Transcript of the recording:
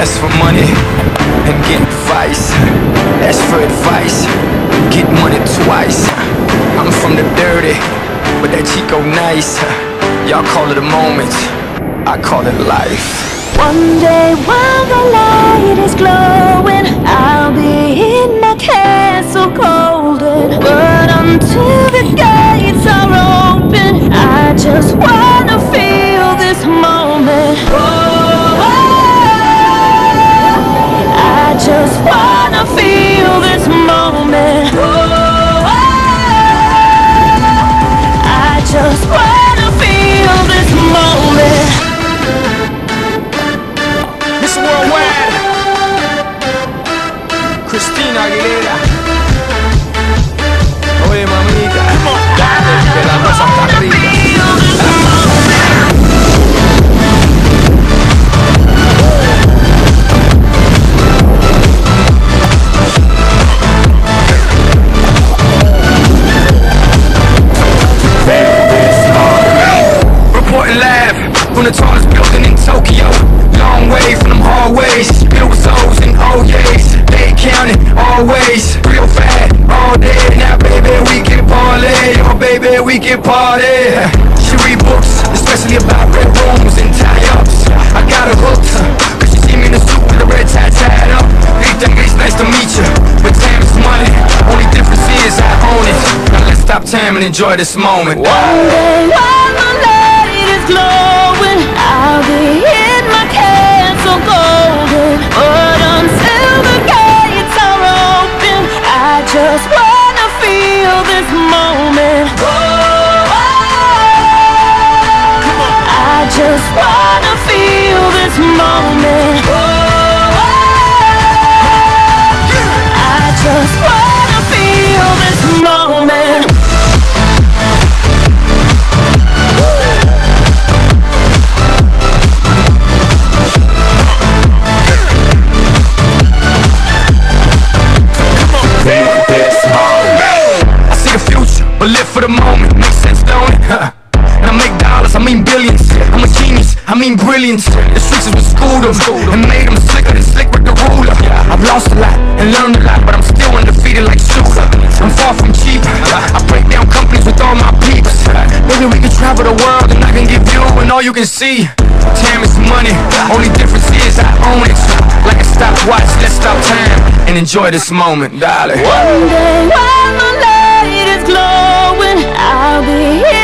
ask for money and get advice. Ask for advice, get money twice. I'm from the dirty, but that Chico nice. Y'all call it a moment, I call it life. One day while the light is glowing, I'll be in my castle golden. But until the gates are open, I just wanna feel this moment. Oh, I just wanna feel this moment. Oh, I just wanna feel this moment. Miss Worldwide, Christina Aguilera. Oye, mamita, dale, que la cosa está rica. Reporting live from the tallest building in Tokyo. Long way from them hallways, filled with O's and O's. They counting always, real fat all day. Now baby we can parlay, oh baby we can party. She read books, especially about red rooms and tie-ups. I got her hooked, cause she see me in the suit with the red tie tied up. It's nice to meet you, but time is money. Only difference is I own it. Now let's stop time and enjoy this moment. One day while the light is glowing, I'll be in my castle golden. But until the gates are open, I just wanna feel this moment. Oh, I just wanna feel this moment. Oh, I just wanna feel this moment. I see the future, but live for the moment. Makes sense, don't it? And I make dollars, I mean billions. I'm a genius, I mean brilliance. The streets is what schooled them and made them slicker than slick with the ruler. I've lost a lot and learned a lot, but I'm still undefeated like Shooter. I'm far from cheap, I break down companies with all my peeps. Maybe we can travel the world and I can give you and all you can see. Time is money, only difference is I own it. Like a stopwatch, let's stop time and enjoy this moment, darling. One day while the light is glowing, I'll be here.